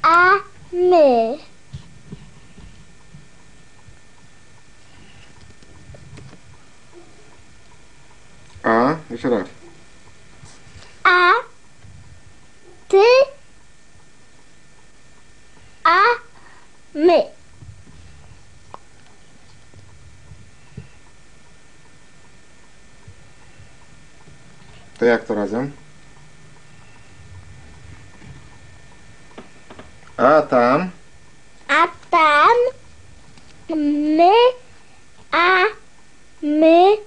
a, my. A, jeszcze raz. A, ty, a, my. To jak to razem? A tam. A tam, my, a, my.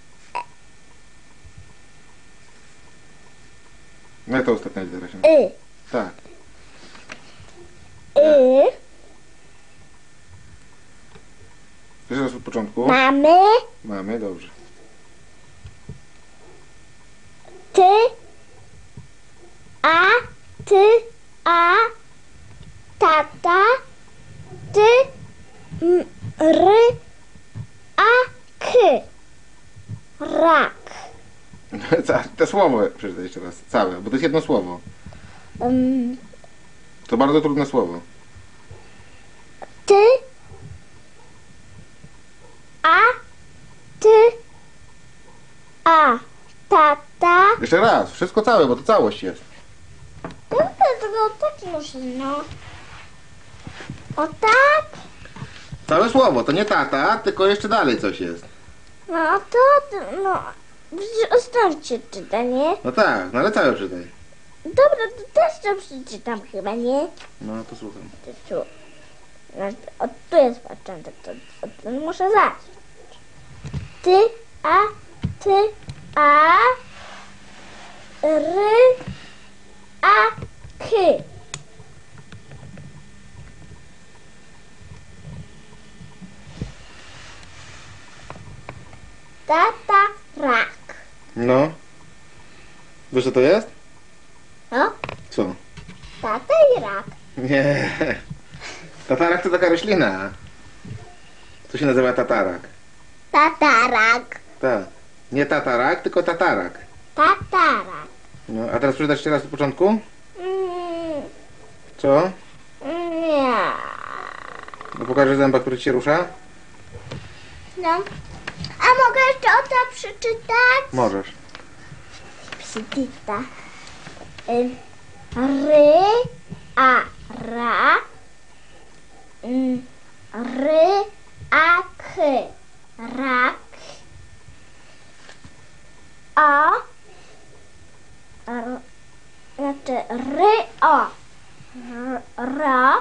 No i to ostatnia litera się. Tak. Jeszcze raz od początku. Mamy, Mamy, dobrze. ty, a, ty, a, tata, ty, ry, a, k. Rak. To słowo przeczytaj jeszcze raz. Całe, bo to jest jedno słowo. To bardzo trudne słowo. Ty, a, ty, a, tata. Jeszcze raz, wszystko całe, bo to całość jest. No tak muszę, no. O tak? Całe słowo, to nie tata, tylko jeszcze dalej coś jest. No to, no. Stąd się czyta, nie? No tak, no ale całe przeczytaj. Dobra, to też to przeczytam chyba, nie? No to słucham. To tu. No, tu jest początek, to muszę zacząć. Ty, a, ry, a, k. Tata, rak. No. Wiesz co to jest? No, Co? tata i rak. Nie. Tatarak to taka roślina. To się nazywa tatarak. Tatarak. Tak. Nie tatarak, tylko tatarak. Tatarak. No, a teraz przeczytasz jeszcze raz od początku? Mm, Co? nie. No pokażę zęba, który ci się rusza? No. A mogę jeszcze o to przeczytać? Możesz. Przeczyta. Ry, a, ra. Ry, a, k. Rak. A. Znaczy ry, o. Ra.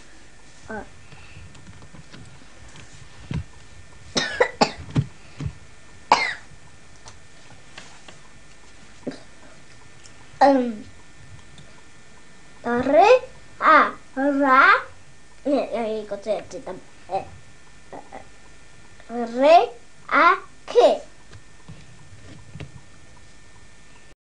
Ry, a, ra. Nie, jego co ja czytam. Ry, a,